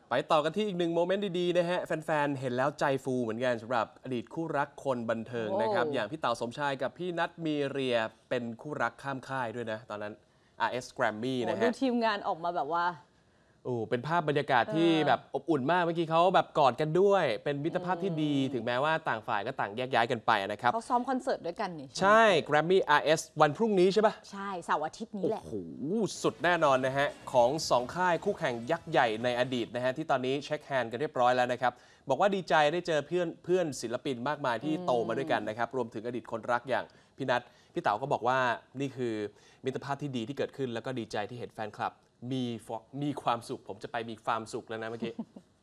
ไปต่อกันที่อีกหนึ่งโมเมนต์ดีๆนะฮะแฟนๆเห็นแล้วใจฟูเหมือนกันสำหรับอดีตคู่รักคนบันเทิงนะครับอย่างพี่เต๋าสมชายกับพี่นัทมีเรียเป็นคู่รักข้ามค่ายด้วยนะตอนนั้น RS Grammy นะฮะดูทีมงานออกมาแบบว่าเป็นภาพบรรยากาศที่แบบอบอุ่นมากเมื่อกี้เขาแบบกอดกันด้วยเป็นมิตรภาพที่ดีถึงแม้ว่าต่างฝ่ายก็ต่างแยกย้ายกันไปนะครับเขาซ้อมคอนเสิร์ตด้วยกันนี่ใช่ Grammy RS วันพรุ่งนี้ใช่ปะใช่เสาร์อาทิตย์นี้แหละโอ้โหสุดแน่นอนนะฮะของ2ค่ายคู่แข่งยักษ์ใหญ่ในอดีตนะฮะที่ตอนนี้เช็คแฮนด์กันเรียบร้อยแล้วนะครับบอกว่าดีใจได้เจอเพื่อนศิลปินมากมายที่โตมาด้วยกันนะครับรวมถึงอดีตคนรักอย่างพี่นัทพี่เต๋าก็บอกว่านี่คือมิตรภาพที่ดีที่เกิดขึ้นแล้วก็ดีใจที่เห็นแฟนคลับมีความสุขผมจะไปมีความสุขแล้วนะเมื่อกี้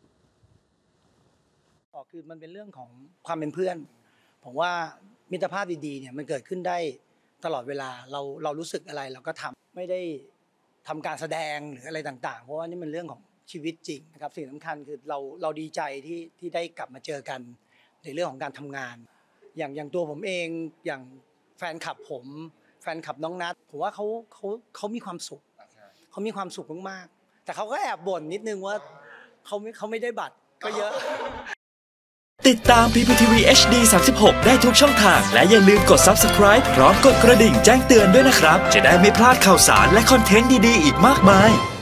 คือมันเป็นเรื่องของความเป็นเพื่อนผมว่ามิตรภาพดีๆเนี่ยมันเกิดขึ้นได้ตลอดเวลาเรารู้สึกอะไรเราก็ทำไม่ได้ทำการแสดงหรืออะไรต่างๆเพราะว่านี่มันเรื่องของชีวิตจริงนะครับสิ่งสำคัญคือเราดีใจที่ได้กลับมาเจอกันในเรื่องของการทำงานอย่างตัวผมเองอย่างแฟนคลับผมแฟนคลับน้องนัทผมว่าเขามีความสุขเขามีความสุขมากๆแต่เขาก็แอบบ่นนิดนึงว่าเขาไม่ได้บัตรก็เยอะติดตาม PPTV HD 36 ได้ทุกช่องทางและอย่าลืมกด Subscribe พร้อมกดกระดิ่งแจ้งเตือนด้วยนะครับจะได้ไม่พลาดข่าวสารและคอนเทนต์ดีๆอีกมากมาย